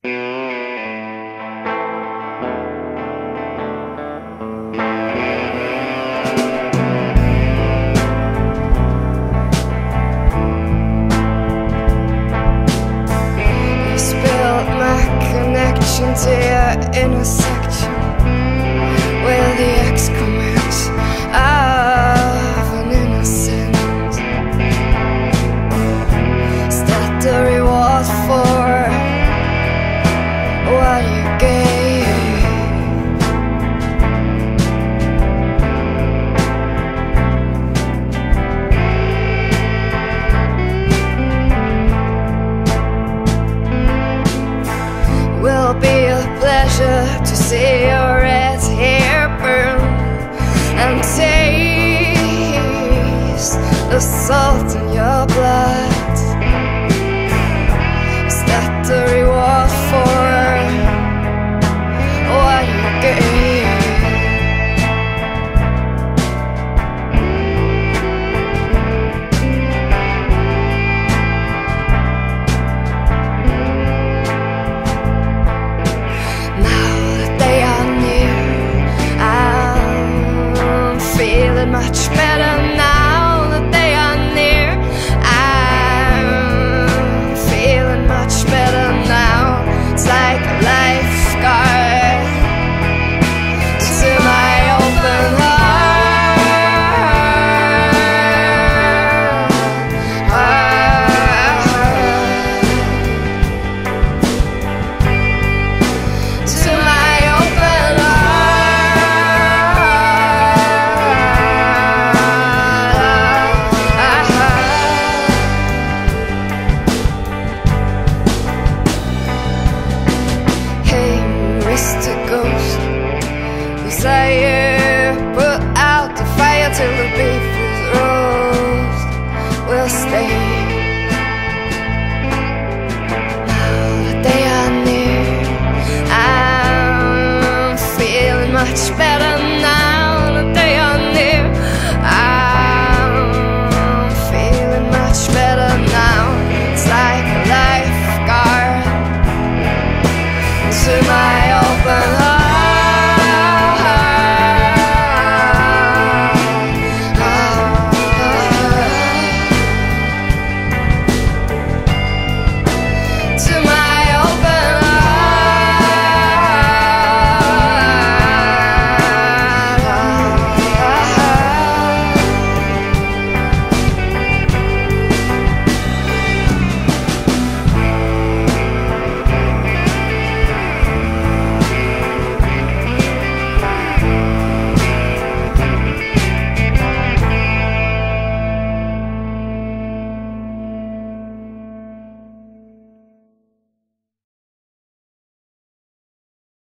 To your intersection where the excrement of an innocent. Is that the reward for what you gave? Will be a pleasure to see your red hair burn and taste the salt in your blood. Is that the reward for what you gave? Much